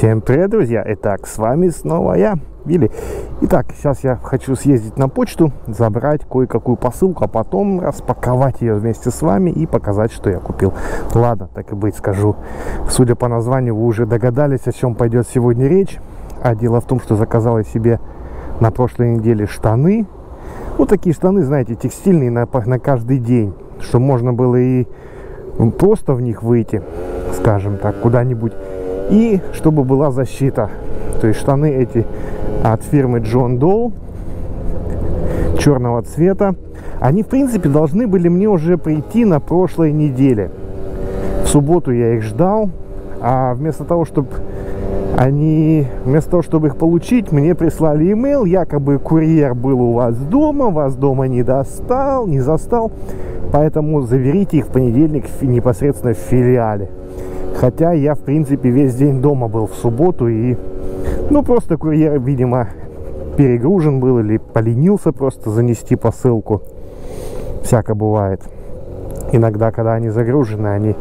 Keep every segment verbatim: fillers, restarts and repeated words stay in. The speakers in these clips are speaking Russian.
Всем привет, друзья! Итак, с вами снова я, Вилли. Итак, сейчас я хочу съездить на почту, забрать кое-какую посылку, а потом распаковать ее вместе с вами и показать, что я купил. Ладно, так и быть, скажу. Судя по названию, вы уже догадались, о чем пойдет сегодня речь. А дело в том, что заказал я себе на прошлой неделе штаны. Вот такие штаны, знаете, текстильные на, на каждый день, чтобы можно было и просто в них выйти, скажем так, куда-нибудь. И чтобы была защита. То есть штаны эти от фирмы John Doe, черного цвета. Они, в принципе, должны были мне уже прийти на прошлой неделе. В субботу я их ждал. А вместо того, чтобы они, вместо того, чтобы их получить, мне прислали имейл. Якобы курьер был у вас дома, вас дома не достал, не застал. Поэтому заберите их в понедельник непосредственно в филиале. Хотя я, в принципе, весь день дома был в субботу, и, ну, просто курьер, видимо, перегружен был или поленился просто занести посылку. Всяко бывает. Иногда, когда они загружены, они...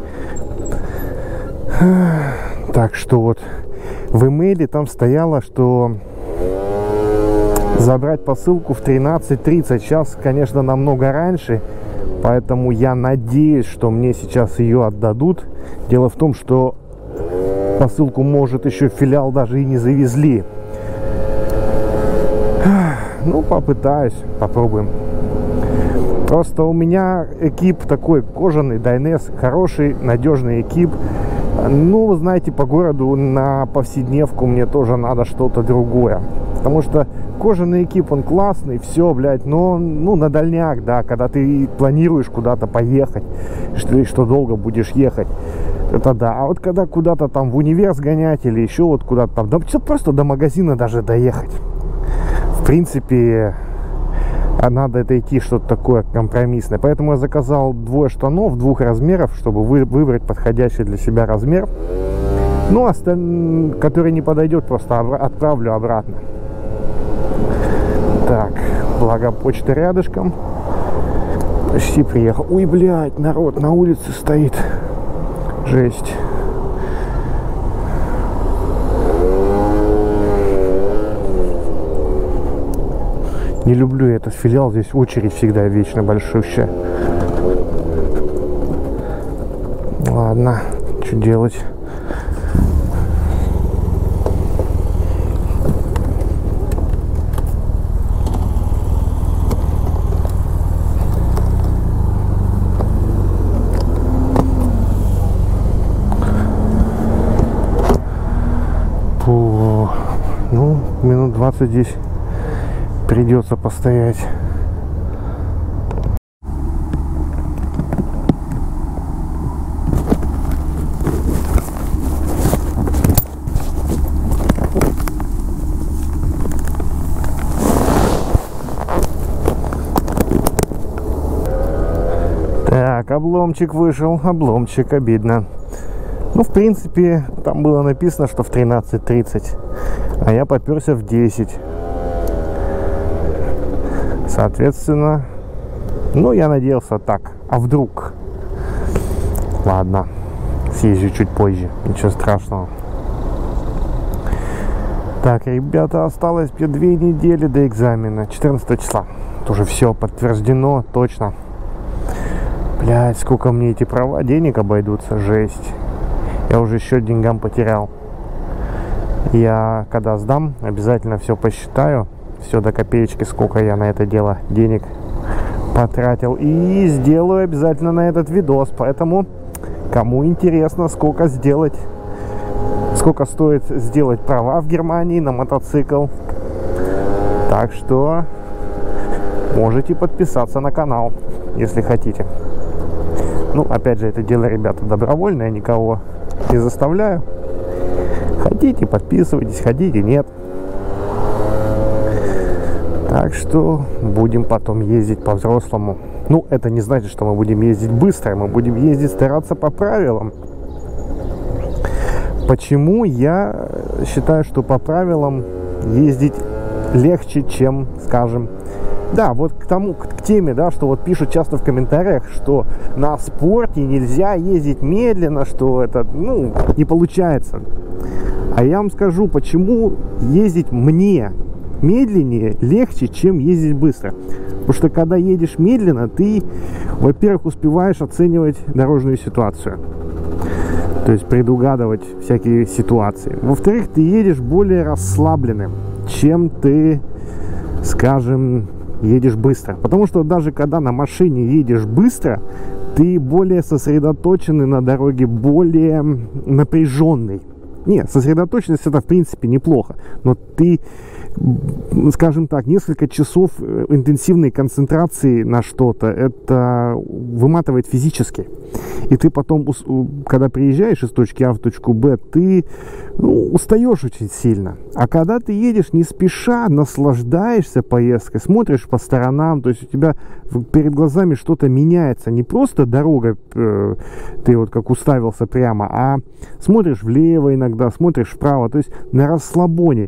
Так что вот, в имейле там стояло, что забрать посылку в тринадцать тридцать. Сейчас, конечно, намного раньше, поэтому я надеюсь, что мне сейчас ее отдадут. Дело в том, что посылку, может, еще в филиал даже и не завезли. Ну, попытаюсь, попробуем. Просто у меня экип такой кожаный, Дайнес, хороший, надежный экип. Ну, знаете, по городу на повседневку мне тоже надо что-то другое. Потому что кожаный экип, он классный, все, блядь, но, ну, на дальняк, да, когда ты планируешь куда-то поехать, что, что долго будешь ехать, это да. А вот когда куда-то там в универ сгонять или еще вот куда-то там, да, просто до магазина даже доехать. В принципе, надо это идти что-то такое компромиссное. Поэтому я заказал двое штанов двух размеров, чтобы вы, выбрать подходящий для себя размер. Ну, остальные, который не подойдет, просто отправлю обратно. Так, благо почта рядышком. Почти приехал. Ой, блядь, народ на улице стоит. Жесть. Не люблю этот филиал, здесь очередь всегда вечно большущая. Ладно, что делать? Фу, ну, минут двадцать здесь придется постоять. Так, обломчик вышел, обломчик, обидно. Ну, в принципе, там было написано, что в тринадцать тридцать, а я поперся в десять. Соответственно, ну, я надеялся так. А вдруг? Ладно, съезжу чуть позже, ничего страшного. Так, ребята, осталось две недели до экзамена, четырнадцатого числа. Тоже все подтверждено, точно. Блядь, сколько мне эти права денег обойдутся, жесть. Я уже счет деньгам потерял. Я, когда сдам, обязательно все посчитаю. Все до копеечки, сколько я на это дело денег потратил. И сделаю обязательно на этот видос. Поэтому, кому интересно, сколько сделать, сколько стоит сделать права в Германии на мотоцикл. Так что можете подписаться на канал, если хотите. Ну, опять же, это дело, ребята, добровольное, я никого не заставляю. Хотите, подписывайтесь, хотите, нет. Так что будем потом ездить по-взрослому. Ну, это не значит, что мы будем ездить быстро, мы будем ездить, стараться по правилам. Почему я считаю, что по правилам ездить легче, чем, скажем, да, вот к тому, к теме, да, что вот пишут часто в комментариях, что на спорте нельзя ездить медленно, что это, ну, не получается. А я вам скажу, почему ездить мне медленнее легче, чем ездить быстро. Потому что когда едешь медленно, ты, во-первых, успеваешь оценивать дорожную ситуацию. То есть предугадывать всякие ситуации. Во-вторых, ты едешь более расслабленным, чем ты, скажем, едешь быстро. Потому что даже когда на машине едешь быстро, ты более сосредоточенный на дороге, более напряженный. Нет, сосредоточенность это в принципе неплохо, но ты, скажем так, несколько часов интенсивной концентрации на что-то, это выматывает физически. И ты потом, когда приезжаешь из точки А в точку Б, ты ну, устаешь очень сильно. А когда ты едешь не спеша, наслаждаешься поездкой, смотришь по сторонам, то есть у тебя перед глазами что-то меняется. Не просто дорога, э, ты вот как уставился прямо, а смотришь влево иногда, смотришь вправо, то есть на расслабоне.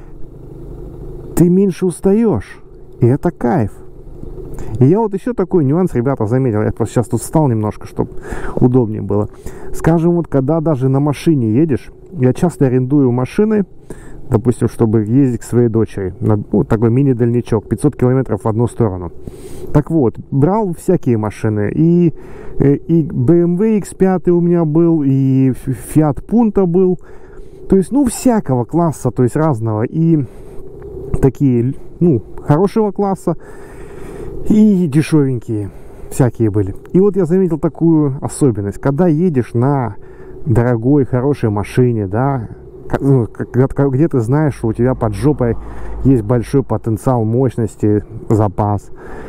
Ты меньше устаешь, и это кайф. И я вот еще такой нюанс, ребята, заметил. Я просто сейчас тут встал немножко, чтобы удобнее было. Скажем, вот когда даже на машине едешь, я часто арендую машины, допустим, чтобы ездить к своей дочери. На, ну, такой мини-дальничок, пятьсот километров в одну сторону. Так вот, брал всякие машины. И, и бэ эм вэ икс пять у меня был, и Fiat Punto был. То есть, ну, всякого класса, то есть разного. И такие, ну, хорошего класса. И дешевенькие всякие были. И вот я заметил такую особенность. Когда едешь на дорогой, хорошей машине, да, когда, где ты знаешь, что у тебя под жопой есть большой потенциал мощности, запас,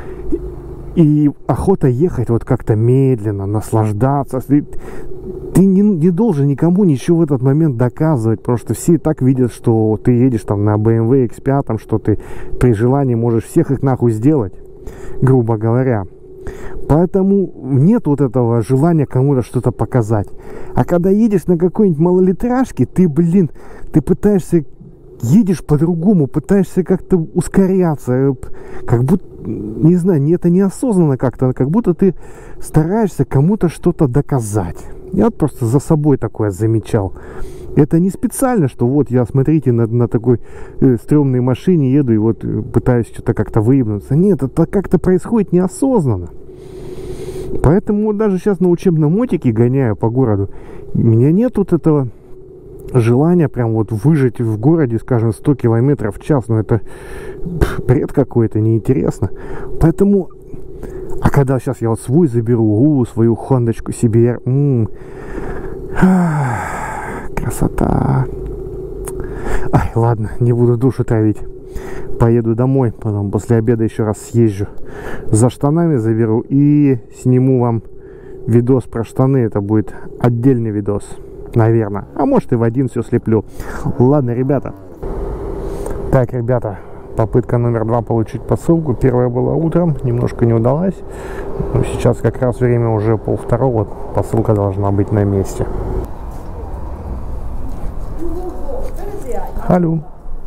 и охота ехать вот как-то медленно, наслаждаться. Ты, ты не, не должен никому ничего в этот момент доказывать, потому что все и так видят, что ты едешь там на бэ эм вэ икс пять, что ты при желании можешь всех их нахуй сделать, грубо говоря. Поэтому нет вот этого желания кому-то что-то показать. А когда едешь на какой-нибудь малолитражке, ты, блин, ты пытаешься, едешь по-другому, пытаешься как-то ускоряться, как будто, не знаю, это неосознанно как-то, как будто ты стараешься кому-то что-то доказать. Я вот просто за собой такое замечал. Это не специально, что вот я, смотрите, на, на такой э, стрёмной машине еду и вот э, пытаюсь что-то как-то выебнуться. Нет, это как-то происходит неосознанно. Поэтому вот даже сейчас на учебном мотике гоняю по городу. У меня нет вот этого желания прям вот выжить в городе, скажем, сто километров в час. Но это бред какой-то, неинтересно. Поэтому... А когда сейчас я вот свой заберу, у, свою хондочку себе... М-м, красота. Ай, ладно, не буду душу травить. Поеду домой, потом после обеда еще раз съезжу за штанами, заберу и сниму вам видос про штаны. Это будет отдельный видос, наверное. А может и в один все слеплю. Ладно, ребята. Так, ребята, попытка номер два получить посылку. Первая была утром, немножко не удалась. Но сейчас как раз время уже полвторого. Посылка должна быть на месте. Hallo.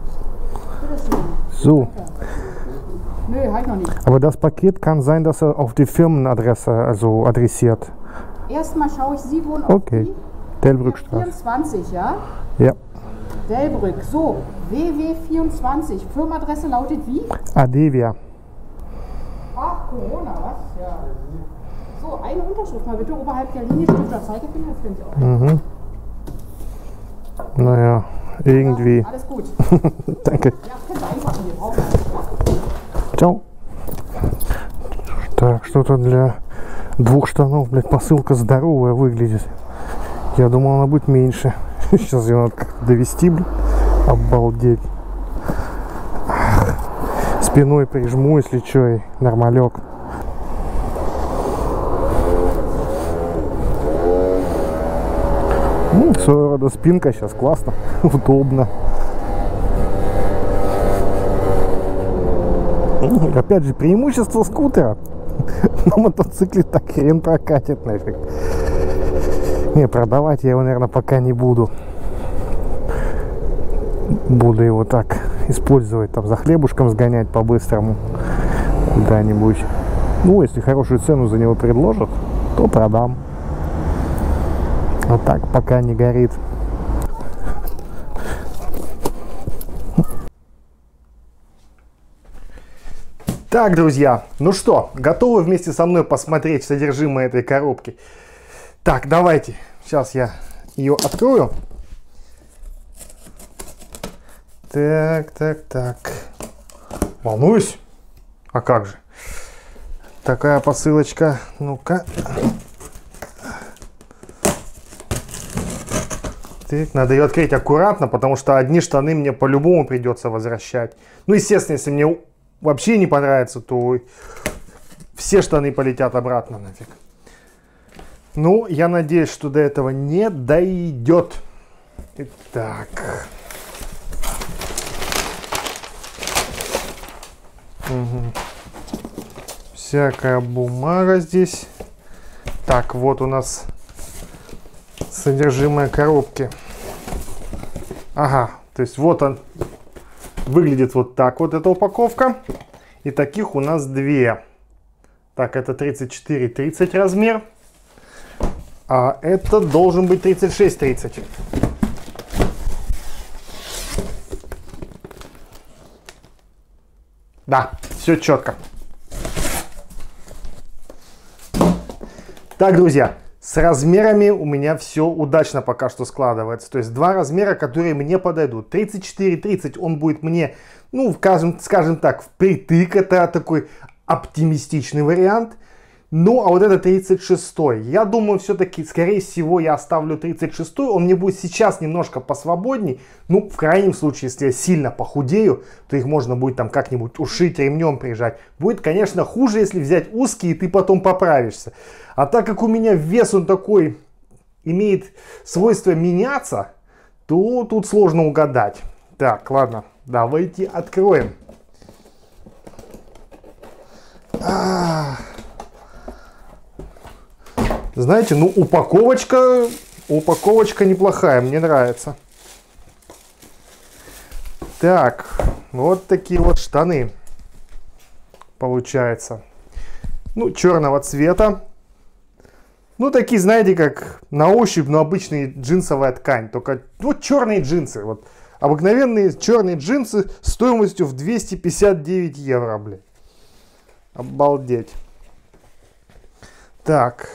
So. Nö, halt noch nicht. Aber das Paket kann sein, dass er auf die Firmenadresse also adressiert. Erstmal schaue ich, Sie wohnen auf Okay. die Delbrückstraße. vierundzwanzig, ja? Ja. Delbrück. So, W W vierundzwanzig. Firmenadresse lautet wie? Adevia. Ach, Corona, was? Ja. So, eine Unterschrift mal bitte oberhalb der Linie, Stifter Zeigefinger, das können Sie auch. Mhm. Naja, irgendwie. Ja, alles gut. Danke. Ja, können Sie einpacken, wir brauchen das. Ja? Чао. Так, что-то для двух штанов, блядь, посылка здоровая выглядит. Я думал, она будет меньше. Сейчас ее надо как-то довести, блядь. Обалдеть. Спиной прижму, если что, и нормалек. Ну, своего рода спинка сейчас классно, удобно. Опять же, преимущество скутера. На мотоцикле так хрен прокатит нафиг. Не, продавать я его, наверное, пока не буду. Буду его так использовать, там, за хлебушком сгонять по-быстрому куда-нибудь. Ну, если хорошую цену за него предложат, то продам. Вот так, пока не горит. Так, друзья, ну что, готовы вместе со мной посмотреть содержимое этой коробки? Так, давайте, сейчас я ее открою. Так, так, так. Волнуюсь? А как же? Такая посылочка. Ну-ка. Так, надо ее открыть аккуратно, потому что одни штаны мне по-любому придется возвращать. Ну, естественно, если мне вообще не понравится, то все штаны полетят обратно нафиг. Ну, я надеюсь, что до этого не дойдет. Итак. Угу. Всякая бумага здесь. Так, вот у нас содержимое коробки. Ага, то есть вот он выглядит вот так вот эта упаковка. И таких у нас две. Так, это тридцать четыре тридцать размер. А это должен быть тридцать шесть тридцать. Да, все четко. Так, друзья, с размерами у меня все удачно пока что складывается. То есть два размера, которые мне подойдут. тридцать четыре тридцать он будет мне, ну, скажем, скажем так, впритык. Это такой оптимистичный вариант. Ну, а вот это тридцать шестой. Я думаю, все-таки, скорее всего, я оставлю тридцать шестой. Он мне будет сейчас немножко посвободней. Ну, в крайнем случае, если я сильно похудею, то их можно будет там как-нибудь ушить, ремнем прижать. Будет, конечно, хуже, если взять узкий, и ты потом поправишься. А так как у меня вес, он такой, имеет свойство меняться, то тут сложно угадать. Так, ладно, давайте откроем. А-а-а. Знаете, ну упаковочка, упаковочка неплохая, мне нравится. Так, вот такие вот штаны получается. Ну, черного цвета. Ну, такие, знаете, как на ощупь, но обычная джинсовая ткань. Только вот черные джинсы. Вот обыкновенные черные джинсы стоимостью в двести пятьдесят девять евро, блин. Обалдеть. Так.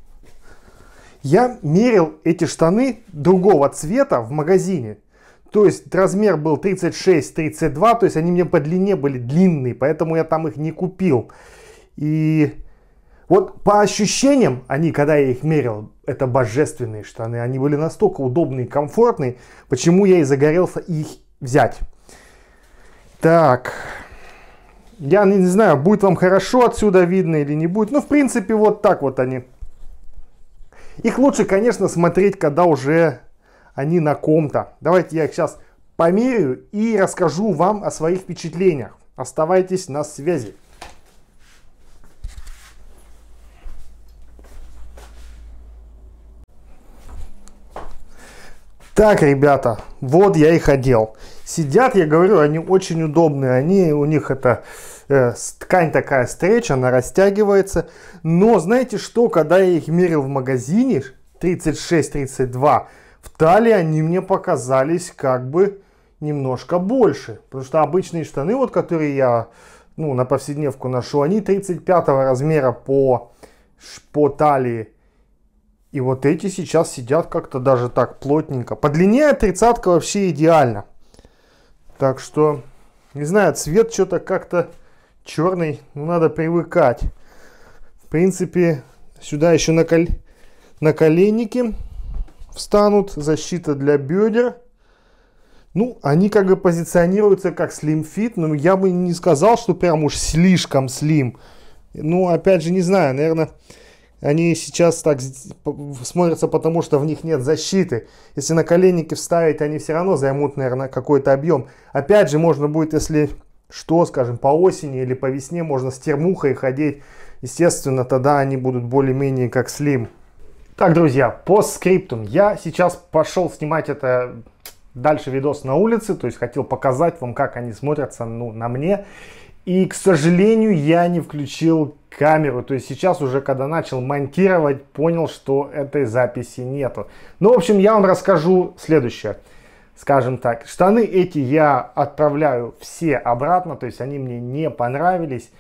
Я мерил эти штаны другого цвета в магазине. То есть размер был тридцать шесть тридцать два, то есть они мне по длине были длинные, поэтому я там их не купил. И вот по ощущениям, они, когда я их мерил, это божественные штаны. Они были настолько удобные и комфортные, почему я и загорелся их взять. Так, я не знаю, будет вам хорошо отсюда видно или не будет. Ну, в принципе, вот так вот они. Их лучше, конечно, смотреть, когда уже они на ком-то. Давайте я их сейчас померяю и расскажу вам о своих впечатлениях. Оставайтесь на связи. Так, ребята, вот я их одел. Сидят, я говорю, они очень удобные. Они, у них это э, ткань такая стретч, она растягивается. Но знаете что, когда я их мерил в магазине тридцать шесть тридцать два, в талии они мне показались как бы немножко больше. Потому что обычные штаны, вот которые я ну, на повседневку ношу, они тридцать пятого размера по, по талии. И вот эти сейчас сидят как-то даже так плотненько. По длине тридцатка вообще идеально. Так что, не знаю, цвет что-то как-то черный. Ну, надо привыкать. В принципе, сюда еще накол... наколенники встанут. Защита для бедер. Ну, они как бы позиционируются как slim fit. Но я бы не сказал, что прям уж слишком slim. Ну, опять же, не знаю, наверное... Они сейчас так смотрятся, потому что в них нет защиты. Если наколенники вставить, они все равно займут, наверное, какой-то объем. Опять же, можно будет, если что, скажем, по осени или по весне, можно с термухой ходить. Естественно, тогда они будут более-менее как слим. Так, друзья, постскриптум. Я сейчас пошел снимать это дальше видос на улице. То есть хотел показать вам, как они смотрятся ну, на мне. И, к сожалению, я не включил камеру. То есть сейчас уже, когда начал монтировать, понял, что этой записи нету. Ну, в общем, я вам расскажу следующее. Скажем так, штаны эти я отправляю все обратно. То есть они мне не понравились.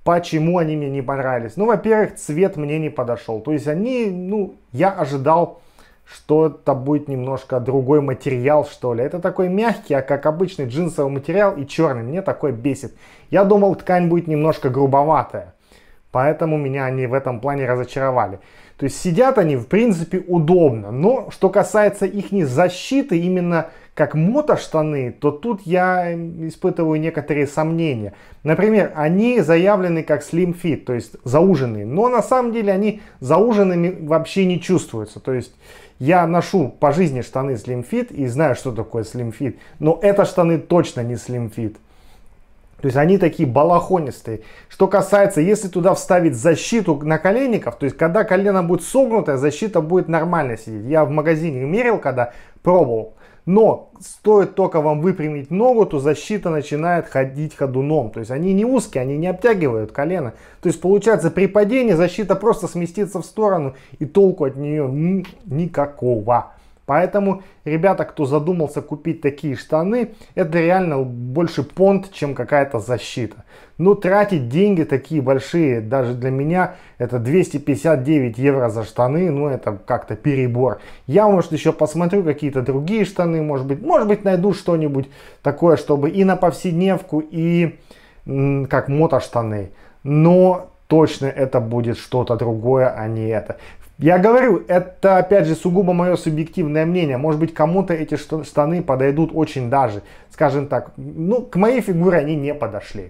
Почему они мне не понравились? Ну, во-первых, цвет мне не подошел. То есть они, ну, я ожидал, что это будет немножко другой материал, что ли. Это такой мягкий, а как обычный джинсовый материал и черный. Мне такой бесит. Я думал, ткань будет немножко грубоватая. Поэтому меня они в этом плане разочаровали. То есть сидят они, в принципе, удобно. Но что касается их защиты, именно как мотоштаны, то тут я испытываю некоторые сомнения. Например, они заявлены как slim fit, то есть зауженные. Но на самом деле они зауженными вообще не чувствуются. То есть я ношу по жизни штаны slim fit и знаю, что такое slim fit. Но это штаны точно не slim fit. То есть они такие балахонистые. Что касается, если туда вставить защиту наколенников, то есть когда колено будет согнутое, защита будет нормально сидеть. Я в магазине мерил, когда пробовал. Но стоит только вам выпрямить ногу, то защита начинает ходить ходуном. То есть они не узкие, они не обтягивают колено. То есть получается при падении защита просто сместится в сторону и толку от нее никакого. Поэтому, ребята, кто задумался купить такие штаны, это реально больше понт, чем какая-то защита. Но тратить деньги такие большие, даже для меня, это двести пятьдесят девять евро за штаны, ну это как-то перебор. Я, может, еще посмотрю какие-то другие штаны, может быть, может быть, найду что-нибудь такое, чтобы и на повседневку, и м, как мотоштаны. Но точно это будет что-то другое, а не это. Я говорю, это опять же сугубо мое субъективное мнение. Может быть, кому-то эти штаны подойдут очень даже, скажем так, ну, к моей фигуре они не подошли.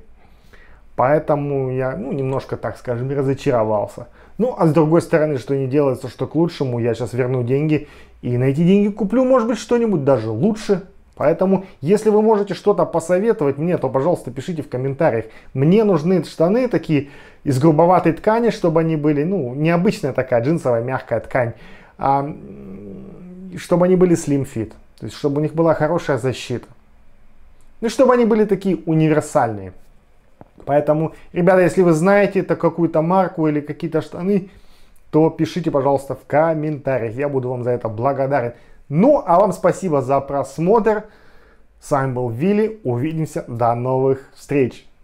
Поэтому я, ну, немножко, так скажем, разочаровался. Ну, а с другой стороны, что не делается, что к лучшему, я сейчас верну деньги и на эти деньги куплю, может быть, что-нибудь даже лучше. Поэтому, если вы можете что-то посоветовать мне, то, пожалуйста, пишите в комментариях. Мне нужны штаны такие из грубоватой ткани, чтобы они были, ну, необычная такая джинсовая мягкая ткань, а чтобы они были slim fit. То есть, чтобы у них была хорошая защита. Ну, чтобы они были такие универсальные. Поэтому, ребята, если вы знаете это какую-то марку или какие-то штаны, то пишите, пожалуйста, в комментариях. Я буду вам за это благодарен. Ну, а вам спасибо за просмотр. С вами был Вилли. Увидимся. До новых встреч.